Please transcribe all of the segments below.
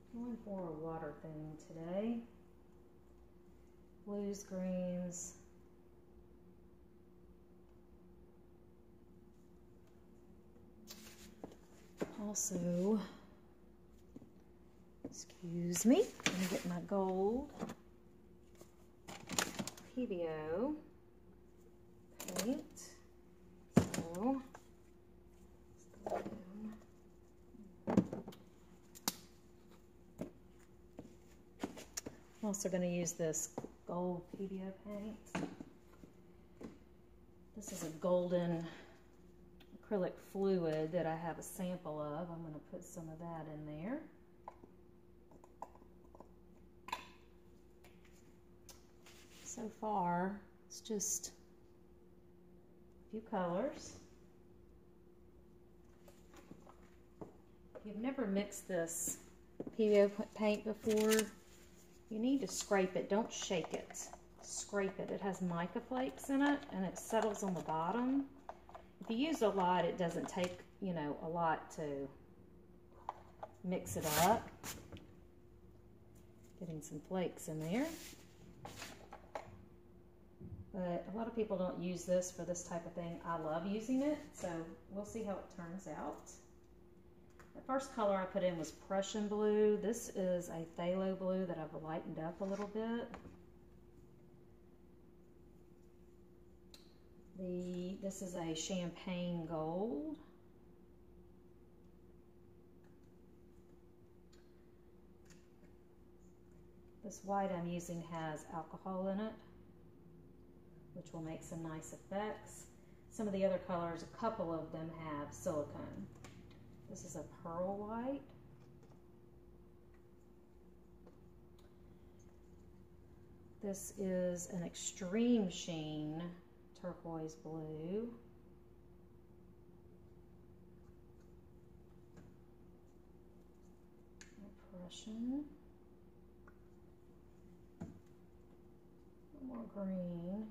Going for a water theme today. Blues, greens. Also, excuse me, let me get my gold PBO paint. So, I'm also going to use this gold PBO paint. This is a golden acrylic fluid that I have a sample of. I'm going to put some of that in there. So far, it's just a few colors. If you've never mixed this PBO paint before, you need to scrape it. Don't shake it. Scrape it. It has mica flakes in it, and it settles on the bottom. If you use a lot, it doesn't take, you know, a lot to mix it up. Getting some flakes in there. But a lot of people don't use this for this type of thing. I love using it, so we'll see how it turns out. The first color I put in was Prussian blue. This is a phthalo blue that I've lightened up a little bit. This is a champagne gold. This white I'm using has alcohol in it, which will make some nice effects. Some of the other colors, a couple of them have silicone. This is a pearl white. This is an extreme sheen turquoise blue. Prussian. More green.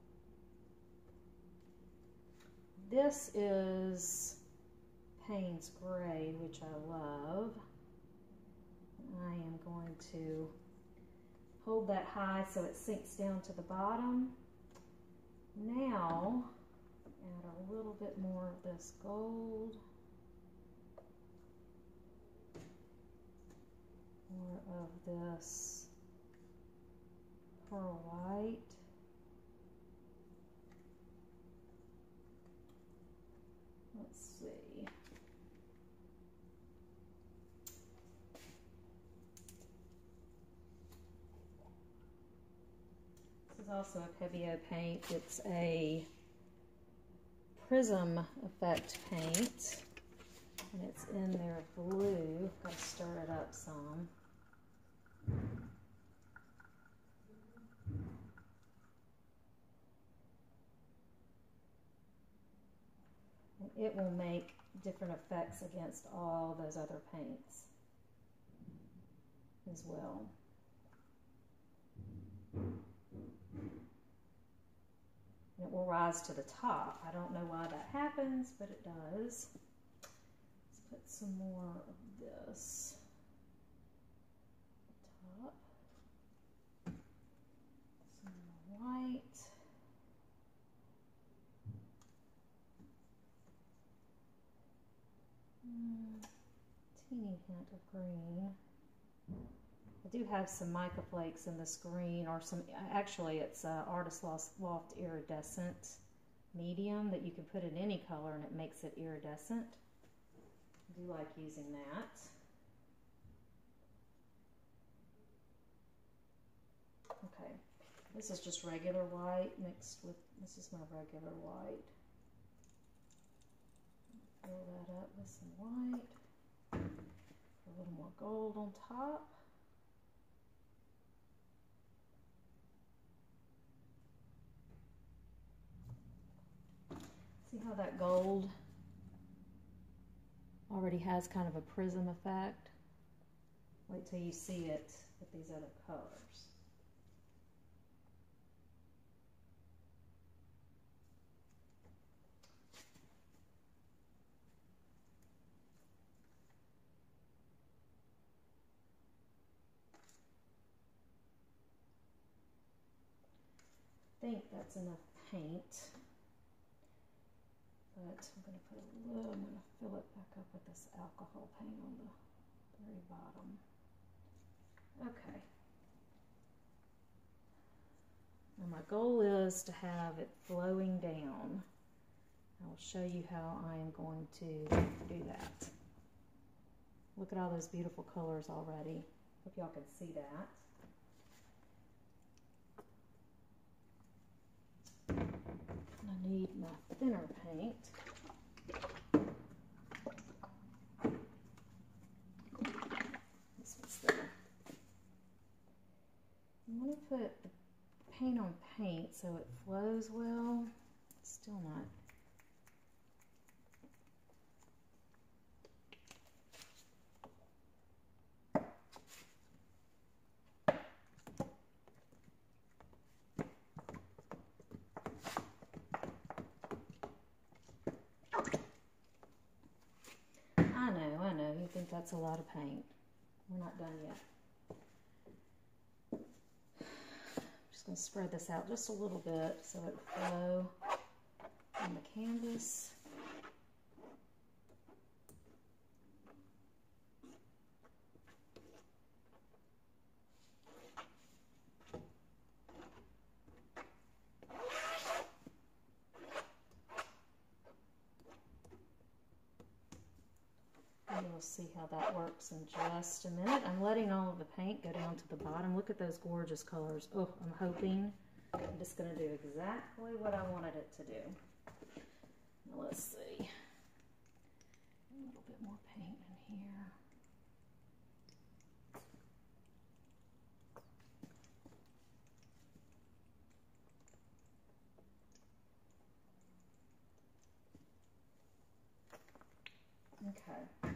This is Payne's Gray, which I love. I am going to hold that high so it sinks down to the bottom. Now, add a little bit more of this gold. More of this pearl white. Let's see. This is also a PBO paint. It's a prism effect paint, and it's in there blue. Got to stir it up some. And it will make different effects against all those other paints as well. And it will rise to the top. I don't know why that happens, but it does. Let's put some more of this at the top. Some more white. Teeny hint of green. I do have some mica flakes in this green, or some, actually it's Artist Loft Iridescent medium that you can put in any color and it makes it iridescent. I do like using that. Okay, this is just regular white mixed with, this is my regular white. Fill that up with some white. A little more gold on top. See how that gold already has kind of a prism effect? Wait till you see it with these other colors. think that's enough paint. But I'm going to put a little, I'm going to fill it back up with this alcohol paint on the very bottom. Okay. Now my goal is to have it flowing down. I will show you how I am going to do that. Look at all those beautiful colors already. Hope y'all can see that. I need my thinner paint. This one's thinner. I'm going to put the paint on paint so it flows well. It's still not. I know, you think that's a lot of paint. We're not done yet. I'm just going to spread this out just a little bit so it flow on the canvas. We'll see how that works in just a minute. I'm letting all of the paint go down to the bottom. Look at those gorgeous colors. Oh, I'm hoping I'm just going to do exactly what I wanted it to do. Now let's see. A little bit more paint in here. Okay.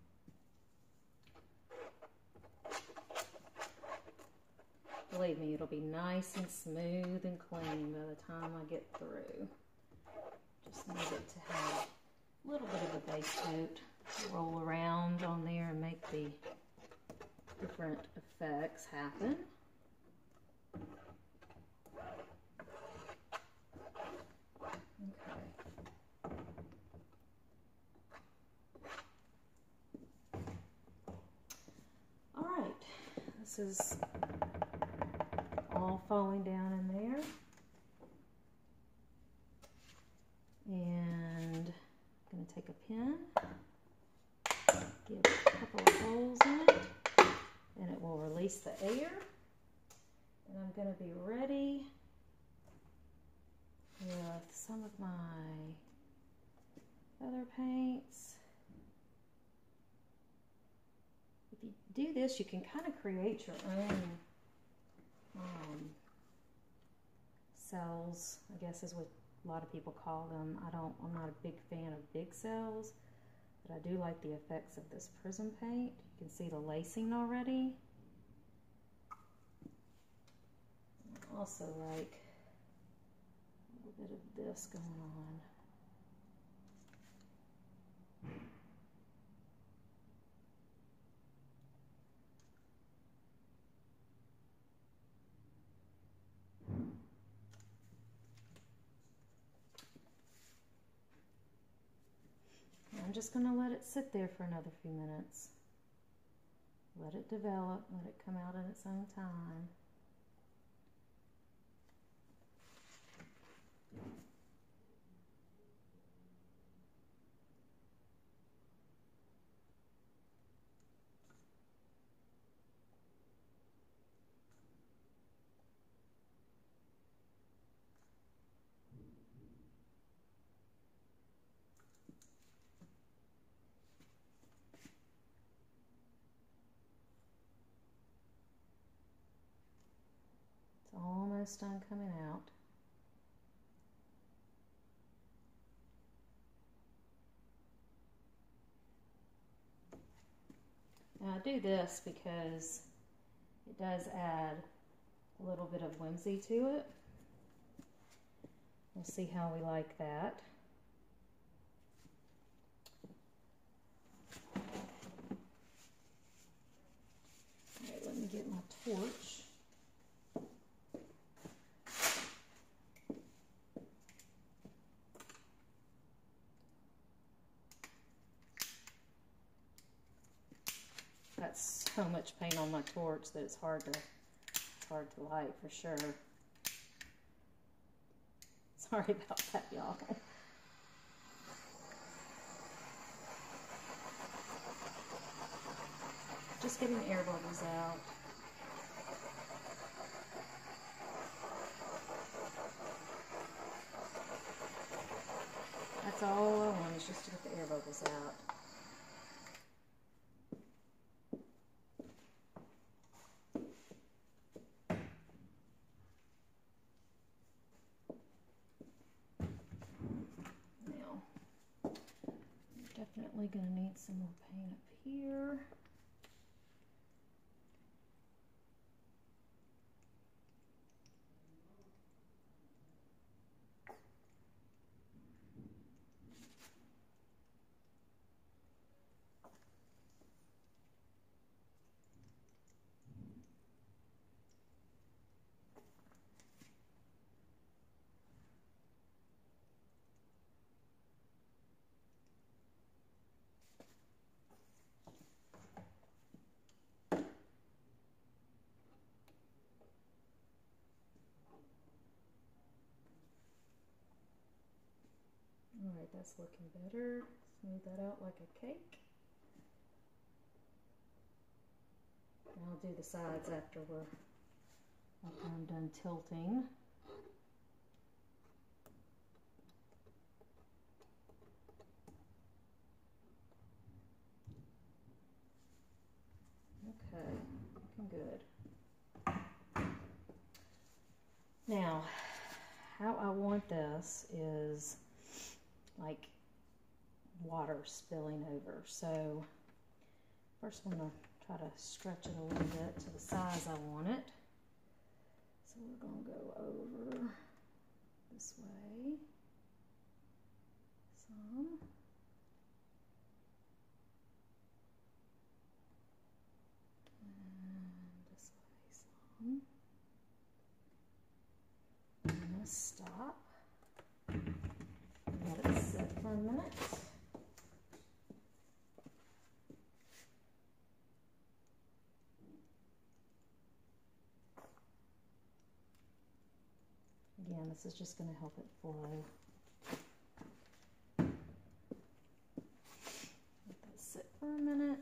Believe me, it'll be nice and smooth and clean by the time I get through. Just need it to have a little bit of a base coat to roll around on there and make the different effects happen. Okay. All right, this is all falling down in there, and I'm going to take a pen, give a couple of holes in it, and it will release the air, and I'm going to be ready with some of my other paints. If you do this, you can kind of create your own cells, I guess is what a lot of people call them. I'm not a big fan of big cells, but I do like the effects of this prism paint. You can see the lacing already. I also like a little bit of this going on. I'm just going to let it sit there for another few minutes. Let it develop, let it come out in its own time. Almost done coming out. Now I do this because it does add a little bit of whimsy to it. We'll see how we like that. All right, let me get my torch. so much paint on my torch that it's hard to light for sure. Sorry about that, y'all. Just getting air bubbles out. That's all I want, is just to get the air bubbles out. Now, I'm definitely going to need some more paint up here. Alright, that's looking better. Smooth that out like a cake. And I'll do the sides after I'm done tilting. Okay, looking good. Now, how I want this is like water spilling over. So first I'm going to try to stretch it a little bit to the size I want it. So we're going to go over this way some. And this way some. I'm going to stop. Let it sit for a minute. Again, this is just going to help it flow. Let that sit for a minute.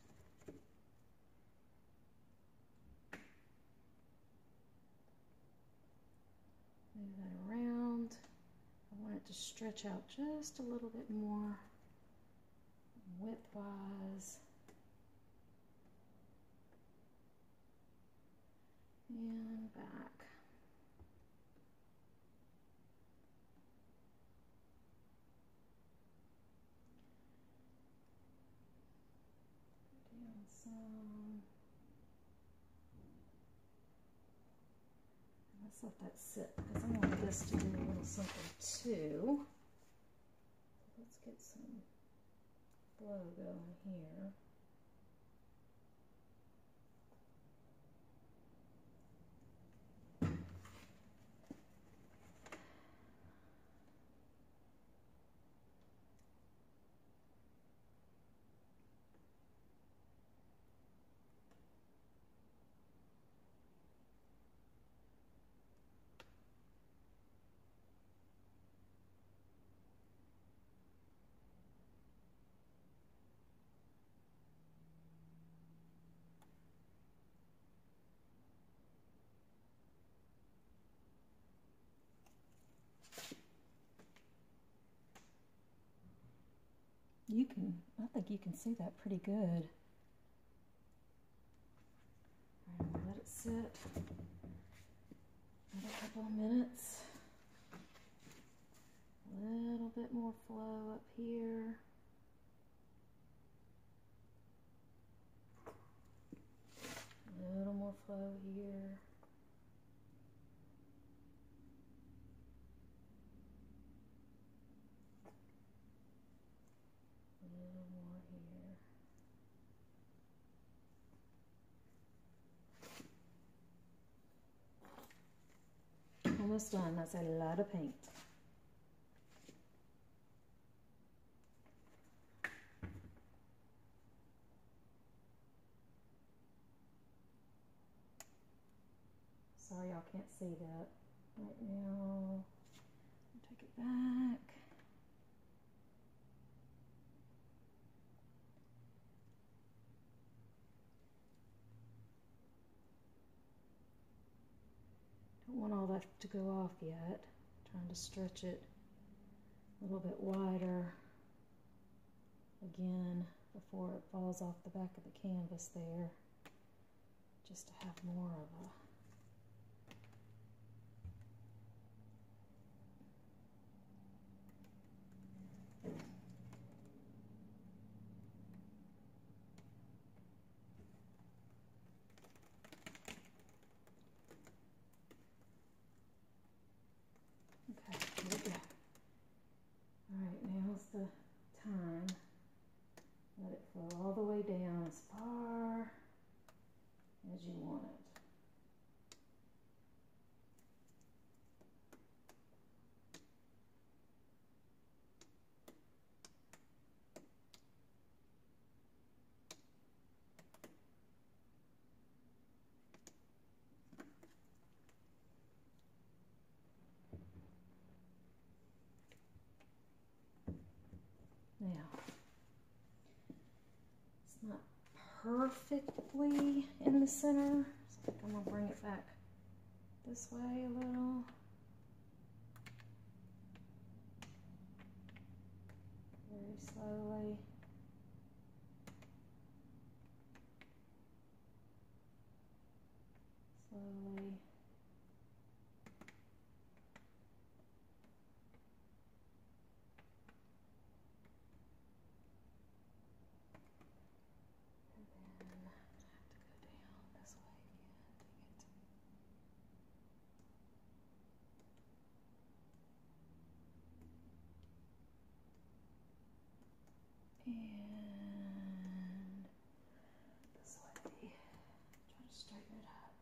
Move that around. I want it to stretch out just a little bit more width-wise. And back. Down some. Let's let that sit because I want this to do a little something too. So let's get some flow going here. I think you can see that pretty good. All right, let it sit another couple of minutes. A little bit more flow up here. A little more flow here. A little more here. Almost done. That's a lot of paint. Sorry y'all can't see that right now. Take it back. Don't want all that to go off yet. Trying to stretch it a little bit wider again before it falls off the back of the canvas there, just to have more of a okay, here we go. Alright, now's the time. Let it flow all the way down as far as you want it. Now, it's not perfectly in the center, so I think I'm going to bring it back this way a little. Very slowly. Slowly. And this way. Try to straighten it up.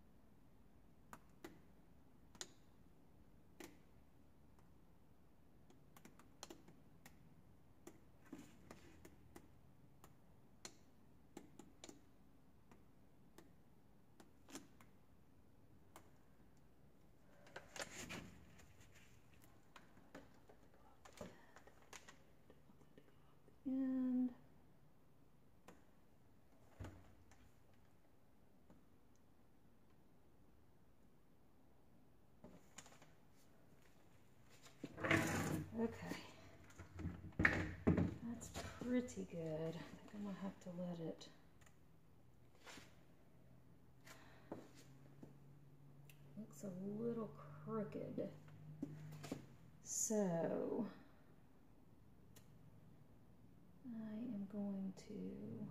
And okay, that's pretty good. I think I'm gonna have to let it looks a little crooked, so I am going to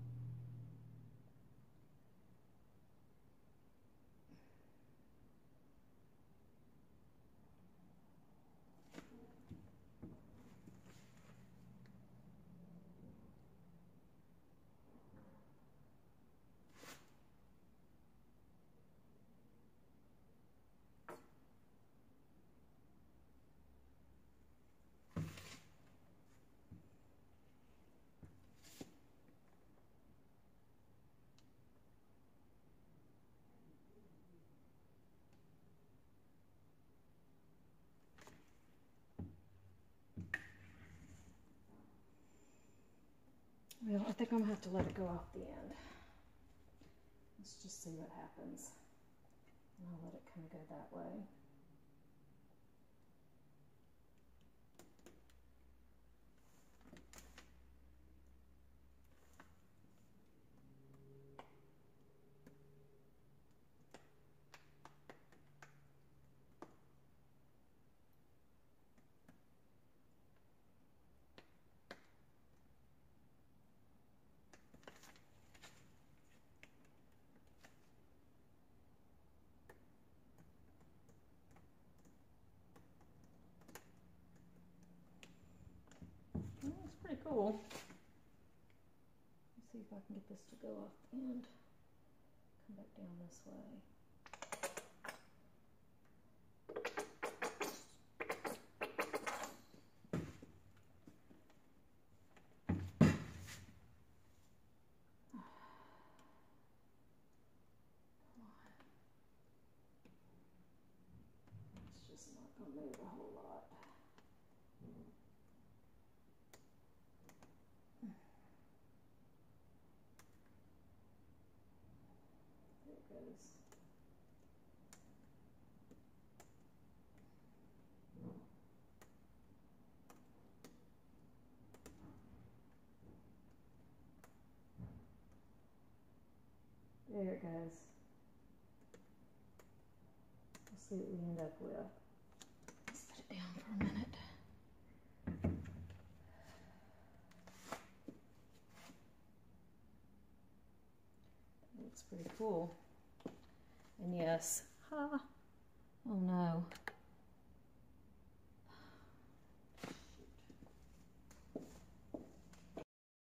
well, I think I'm gonna have to let it go off the end. Let's just see what happens. And I'll let it kind of go that way. It's pretty cool. Let's see if I can get this to go off the end. Come back down this way. it goes. There it goes. We'll see what we end up with. Let's put it down for a minute. That looks pretty cool. And yes, ha!